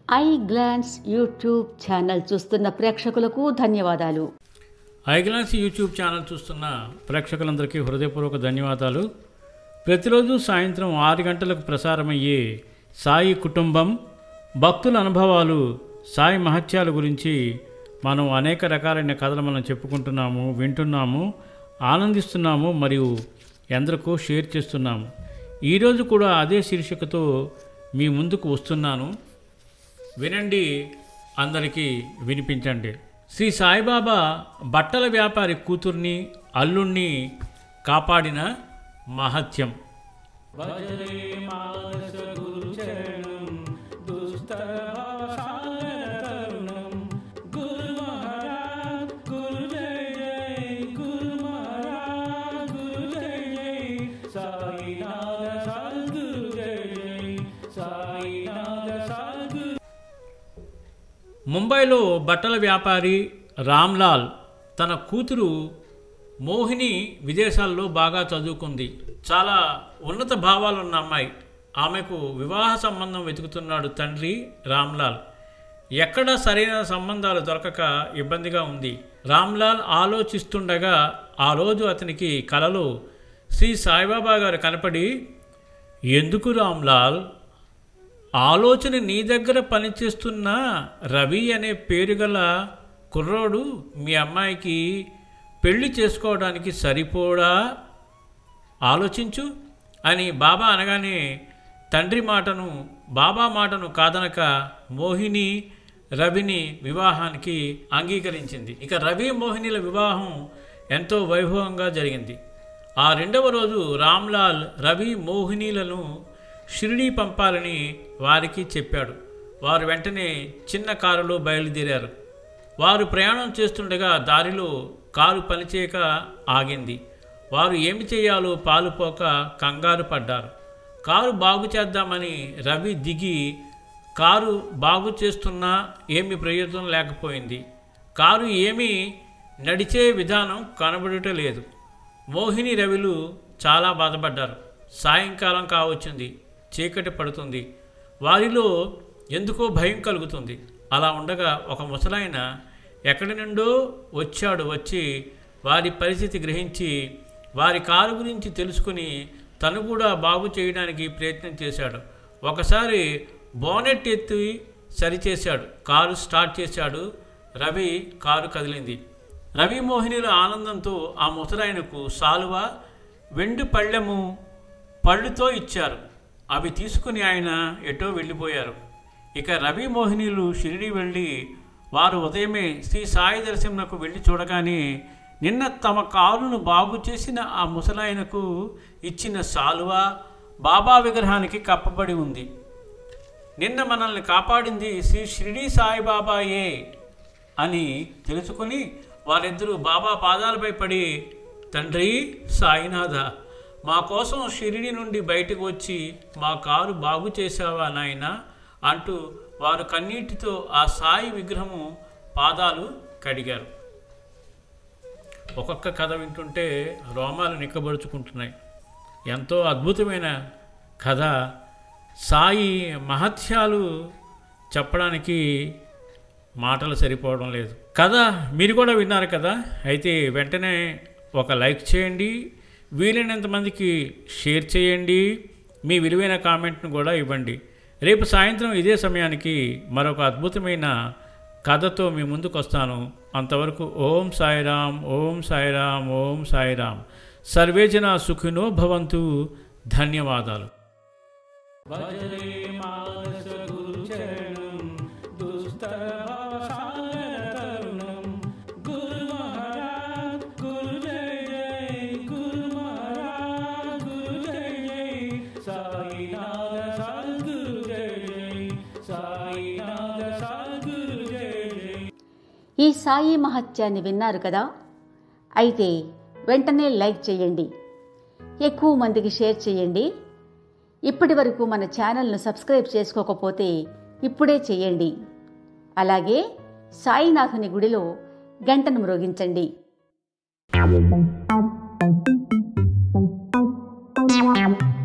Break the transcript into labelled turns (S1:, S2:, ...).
S1: I glance YouTube channel చూస్తున్న ప్రేక్షకులకు ధన్యవాదాలు.
S2: ఐ గ్లాన్స్ యూట్యూబ్ ఛానల్ చూస్తున్న ప్రేక్షకులందరికీ హృదయపూర్వక ధన్యవాదాలు. ప్రతిరోజు సాయంత్రం 6 గంటలకు ప్రసారమయ్యే సాయి కుటుంబం భక్తుల అనుభవాలు, సాయి మహత్యాల గురించి మనం అనేక రకాలైన కథలు మనం చెప్పుకుంటున్నాము, వింటున్నాము, ఆనందిస్తున్నాము, మరియు ఎందరికో షేర్ చేస్తున్నాము. ఈరోజు కూడా అదే శీర్షికతో మీ ముందుకు వస్తున్నాను. వినండి, అందరికీ వినిపించండి. శ్రీ సాయిబాబా బట్టల వ్యాపారి కూతుర్ని, అల్లుణ్ణి కాపాడిన మహత్యం. ముంబైలో బట్టల వ్యాపారి రామ్లాల్ తన కూతురు మోహిని విదేశాల్లో బాగా చదువుకుంది. చాలా ఉన్నత భావాలున్న అమ్మాయి. ఆమెకు వివాహ సంబంధం వెతుకుతున్నాడు తండ్రి రామ్లాల్. ఎక్కడ సరైన సంబంధాలు దొరకక ఇబ్బందిగా ఉంది. రామ్లాల్ ఆలోచిస్తుండగా ఆ రోజు అతనికి కలలో శ్రీ సాయిబాబా గారు కనపడి, ఎందుకు రామ్లాల్, ఆలోచన నీ దగ్గర పనిచేస్తున్న రవి అనే పేరు గల కుర్రోడు మీ అమ్మాయికి పెళ్లి చేసుకోవడానికి సరిపోడా, ఆలోచించు అని బాబా అనగానే తండ్రి మాటను, బాబా మాటను కాదనక మోహిని రవిని వివాహానికి అంగీకరించింది. ఇక రవి మోహినిల వివాహం ఎంతో వైభవంగా జరిగింది. ఆ రెండవ రోజు రామ్లాల్ రవి మోహినీలను షిరిడీ పంపాలని వారికి చెప్పాడు. వారు వెంటనే చిన్న కారులో బయలుదేరారు. వారు ప్రయాణం చేస్తుండగా దారిలో కారు పనిచేయక ఆగింది. వారు ఏమి చేయాలో పాలుపోక కంగారు పడ్డారు. కారు బాగు చేద్దామని రవి దిగి, కారు బాగు చేస్తున్నా ఏమి ప్రయోజనం లేకపోయింది. కారు ఏమీ నడిచే విధానం కనబడుట లేదు. మోహిని రవిలు చాలా బాధపడ్డారు. సాయంకాలం కావచ్చింది, చీకటి పడుతుంది. వారిలో ఎందుకో భయం కలుగుతుంది. అలా ఉండగా ఒక ముసలాయన ఎక్కడి నుండో వచ్చి వారి పరిస్థితి గ్రహించి వారి కారు గురించి తెలుసుకుని తను కూడా బాగు చేయడానికి ప్రయత్నం చేశాడు. ఒకసారి బోనెట్ ఎత్తి సరిచేశాడు. కారు స్టార్ట్ చేశాడు. రవి కారు కదిలింది. రవి మోహినిల ఆనందంతో ఆ ముసలాయనకు సాలువ, వెండి పళ్ళెము పళ్ళుతో ఇచ్చారు. అవి తీసుకుని ఆయన ఎటో వెళ్ళిపోయారు. ఇక రవి మోహినీలు షిరిడి వెళ్ళి వారు ఉదయమే శ్రీ సాయి దర్శనంకు వెళ్ళి చూడగానే నిన్న తమ కారును బాగు చేసిన ఆ ముసలాయనకు ఇచ్చిన సాలువ బాబా విగ్రహానికి కప్పబడి ఉంది. నిన్న మనల్ని కాపాడింది శ్రీ షిరిడి సాయిబాబాయే అని తెలుసుకుని వారిద్దరూ బాబా పాదాలపై పడి, తండ్రి సాయినాథ, మా కోసం షిరిడి నుండి బయటకు వచ్చి మా కారు బాగు చేసావా నాయనా అంటూ వారు కన్నీటితో ఆ సాయి విగ్రహము పాదాలు కడిగారు. ఒక్కొక్క కథ వింటుంటే రోమాలు నిక్కబడుచుకుంటున్నాయి. ఎంతో అద్భుతమైన కథ. సాయి మహత్యాలు చెప్పడానికి మాటలు సరిపోవడం లేదు. కథ మీరు కూడా విన్నారు కదా. అయితే వెంటనే ఒక లైక్ చేయండి, వీలైనంత మందికి షేర్ చేయండి, మీ విలువైన కామెంట్ను కూడా ఇవ్వండి. రేపు సాయంత్రం ఇదే సమయానికి మరొక అద్భుతమైన కథతో మీ ముందుకు వస్తాను. అంతవరకు ఓం సాయిరామ్, ఓం సాయిరామ్, ఓం సాయిరామ్. సర్వే జనా సుఖినో భవంతు. ధన్యవాదాలు.
S1: ఈ సాయి మహత్యాన్ని విన్నారు కదా. అయితే వెంటనే లైక్ చేయండి, ఎక్కువ మందికి షేర్ చేయండి. ఇప్పటి వరకు మన ఛానల్ను సబ్స్క్రైబ్ చేసుకోకపోతే ఇప్పుడే చేయండి. అలాగే సాయినాథుని గుడిలో గంటను మ్రోగించండి.
S3: Wow.